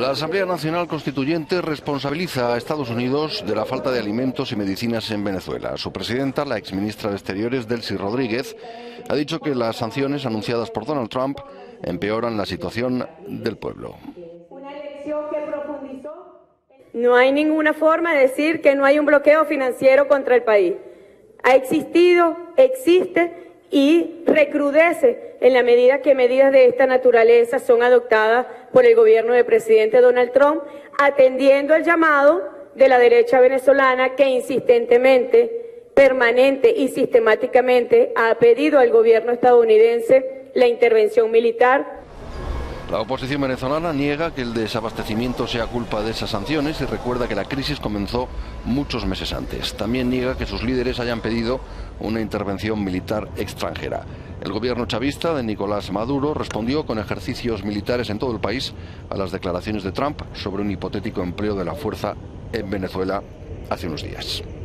La Asamblea Nacional Constituyente responsabiliza a Estados Unidos de la falta de alimentos y medicinas en Venezuela. Su presidenta, la exministra de Exteriores, Delcy Rodríguez, ha dicho que las sanciones anunciadas por Donald Trump empeoran la situación del pueblo. No hay ninguna forma de decir que no hay un bloqueo financiero contra el país. Ha existido, existe y recrudece en la medida que medidas de esta naturaleza son adoptadas por el gobierno del presidente Donald Trump, atendiendo el llamado de la derecha venezolana que insistentemente, permanente y sistemáticamente ha pedido al gobierno estadounidense la intervención militar. La oposición venezolana niega que el desabastecimiento sea culpa de esas sanciones y recuerda que la crisis comenzó muchos meses antes. También niega que sus líderes hayan pedido una intervención militar extranjera. El gobierno chavista de Nicolás Maduro respondió con ejercicios militares en todo el país a las declaraciones de Trump sobre un hipotético empleo de la fuerza en Venezuela hace unos días.